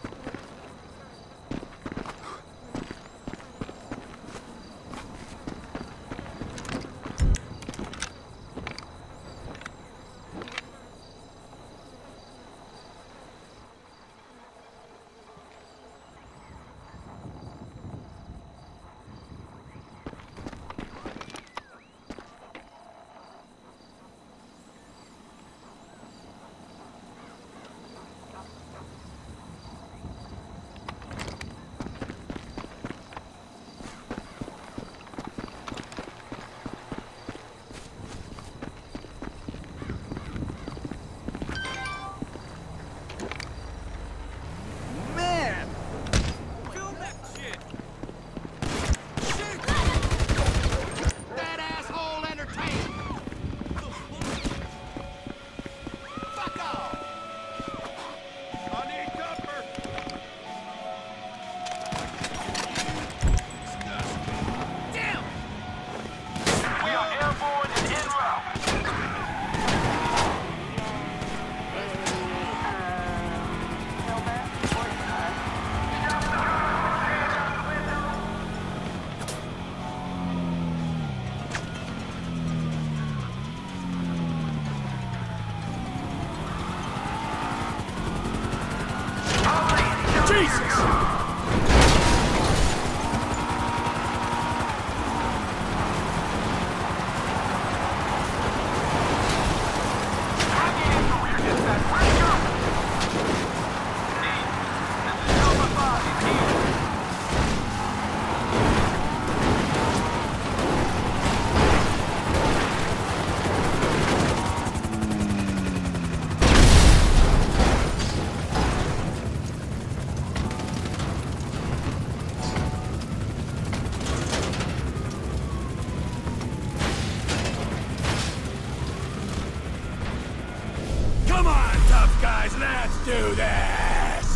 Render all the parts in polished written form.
Let's do this!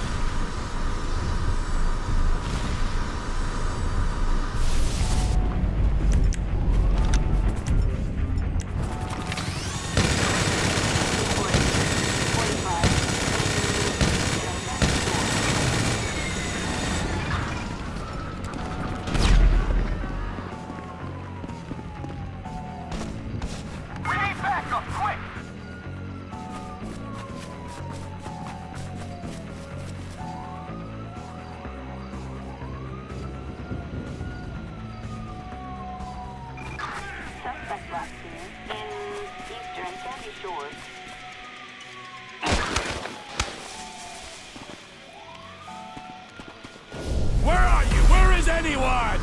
Where are you? Where is anyone?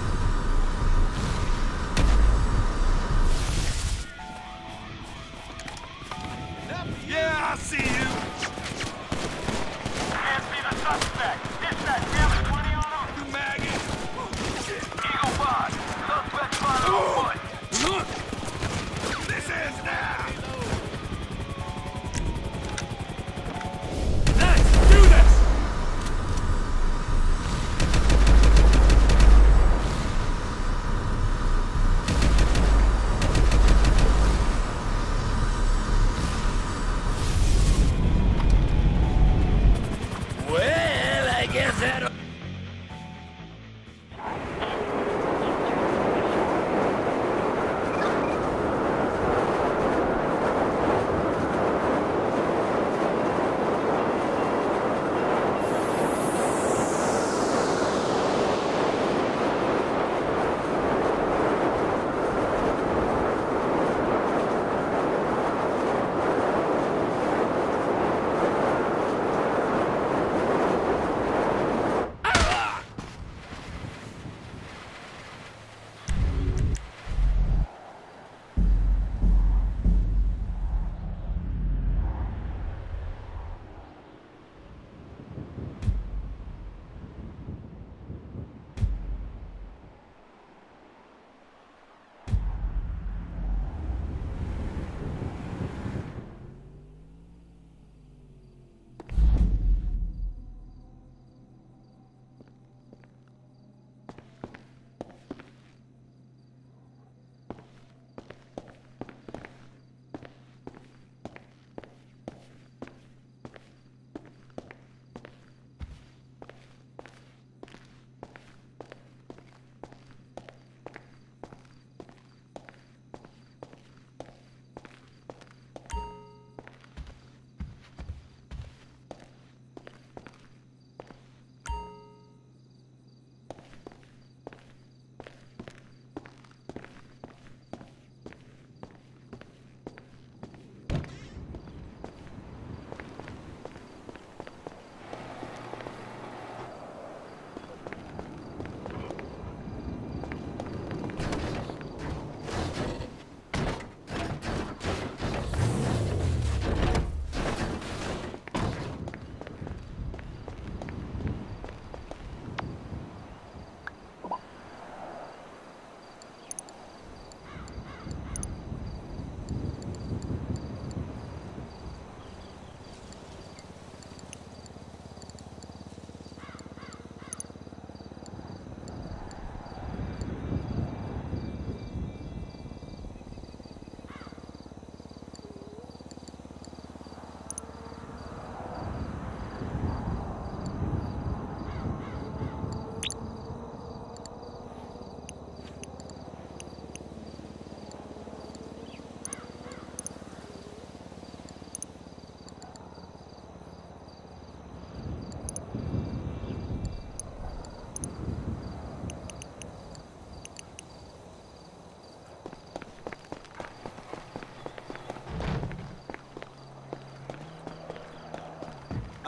Yeah, I see you. Can't see the suspect. Dispatch, damage 20 on him. You maggot. Eagle 5. Suspect spotted on foot. This is now.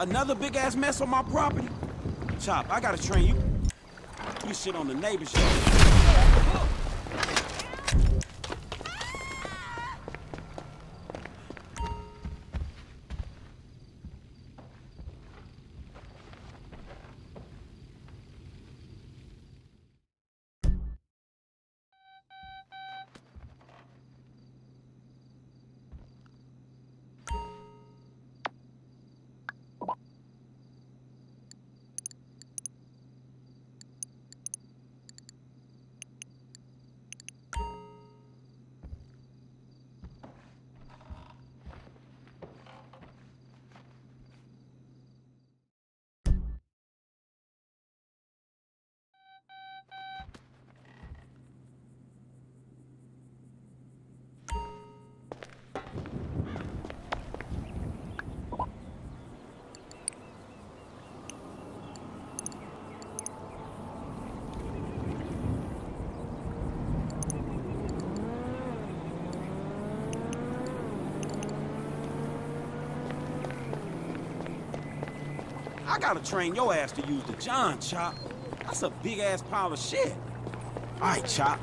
Another big-ass mess on my property? Chop, I gotta train you. You shit on the neighbor's shit. I gotta train your ass to use the John, Chop. That's a big-ass pile of shit. All right, Chop.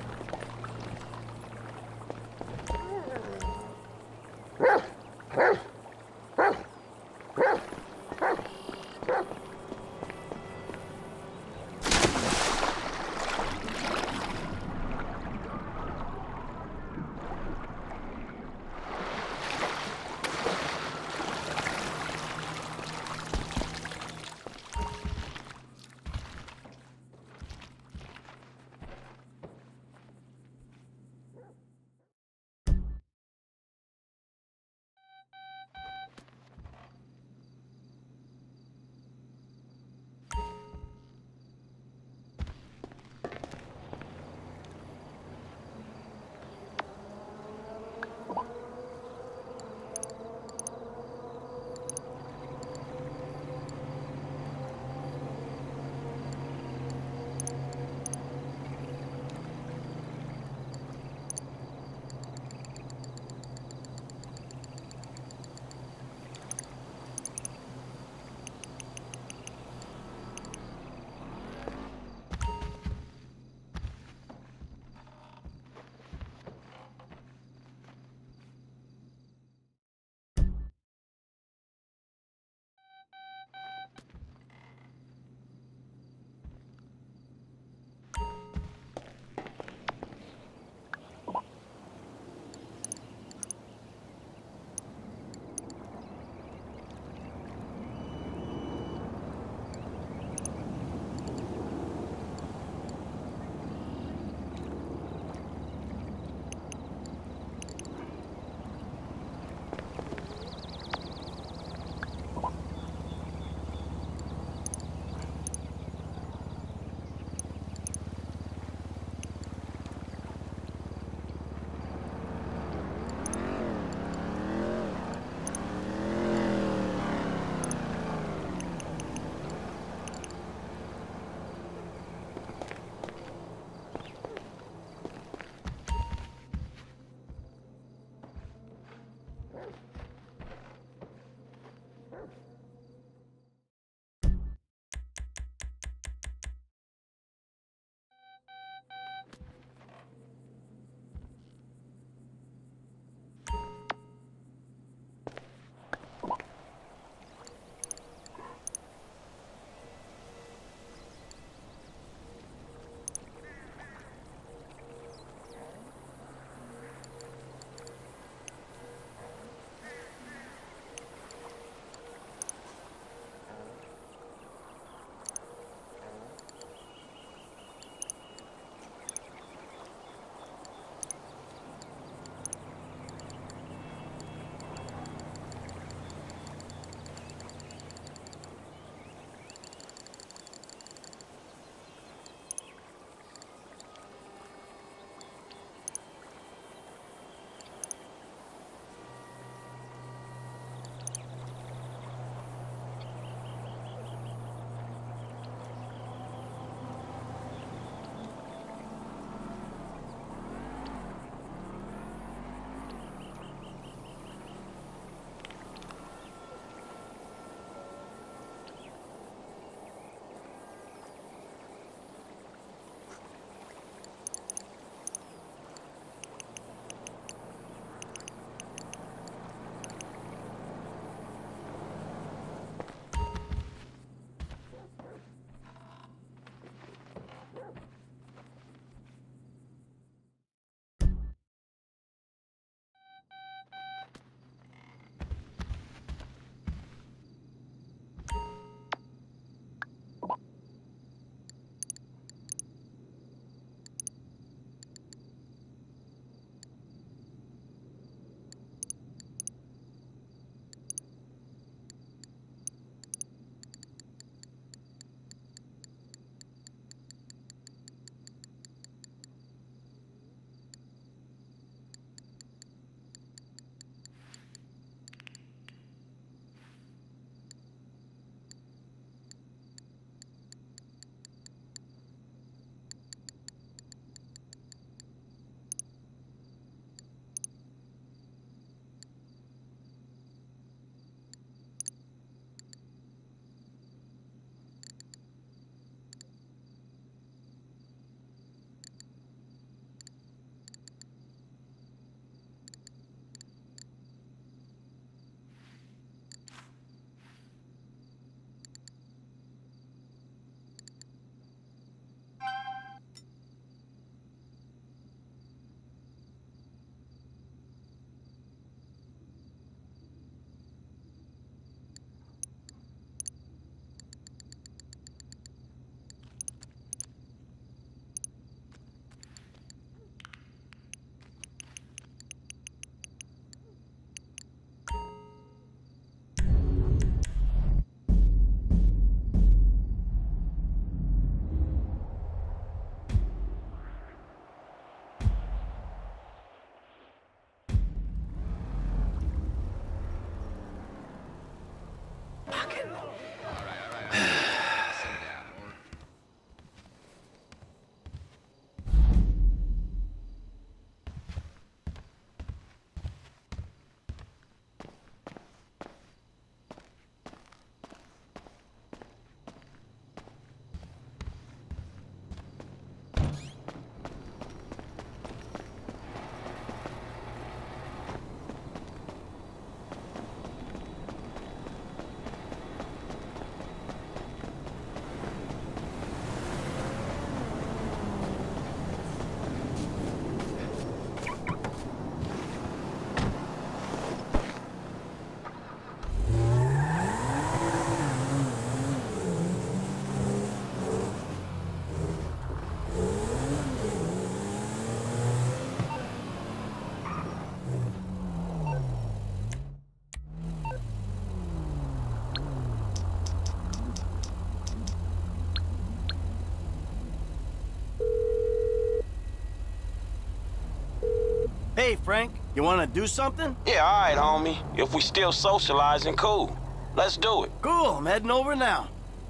Hey, Frank, you wanna do something? Yeah, all right, homie. If we still socializing, cool. Let's do it. Cool, I'm heading over now.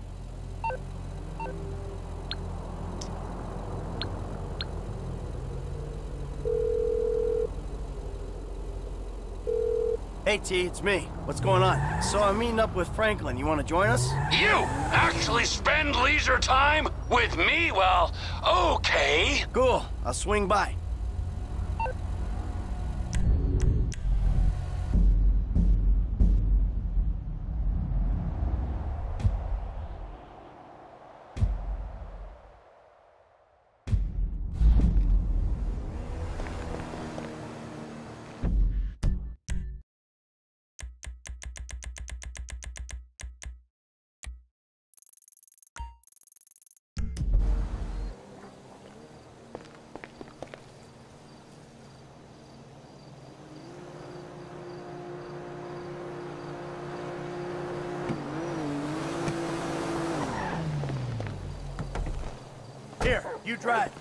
Hey, T, it's me. What's going on? So I'm meeting up with Franklin. You wanna join us? You actually spend leisure time with me? Well, okay. Cool, I'll swing by. Here, you drive.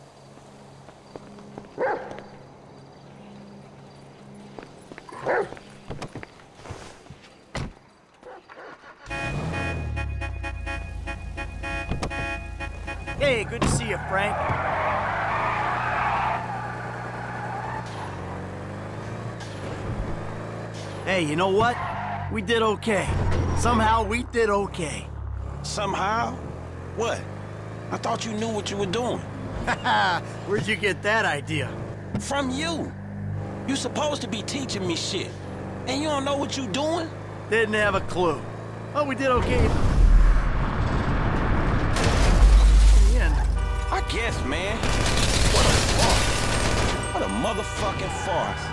Hey, good to see you, Frank. Hey, you know what? We did okay. Somehow we did okay. Somehow? What? I thought you knew what you were doing. Haha, where'd you get that idea? From you. You supposed to be teaching me shit. And you don't know what you doing? Didn't have a clue. Oh, we did okay. In the end. I guess, man. What a farce. What a motherfucking farce.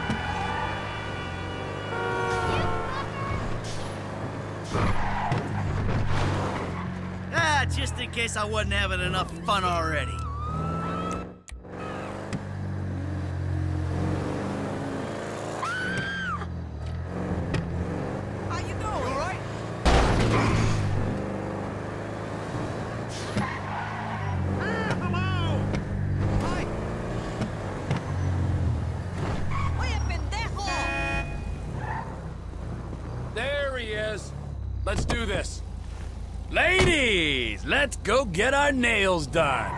Just in case I wasn't having enough fun already. How you doing? All right? Hello! Hi! Oye, pendejo! There he is. Let's do this. Ladies, let's go get our nails done.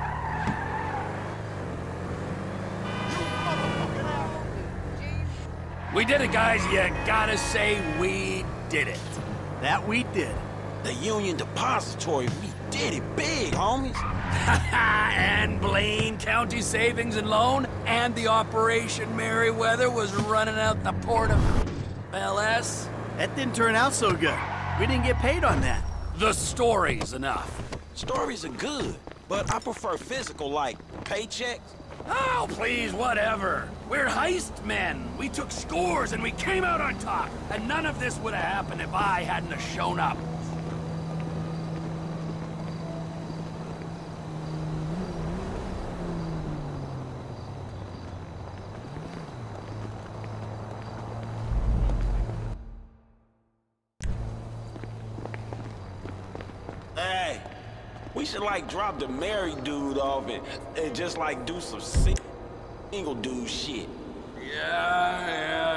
We did it, guys. You gotta say we did it. That we did. The Union Depository, we did it big, homies. And Blaine County Savings and Loan and the Operation Merryweather was running out the port of LS. That didn't turn out so good. We didn't get paid on that. The story's enough. Stories are good, but I prefer physical, like paychecks. Oh, please, whatever. We're heist men. We took scores and we came out on top. And none of this would have happened if I hadn't have shown up. Hey, we should like drop the Mary dude off and just like do some single dude shit. Yeah,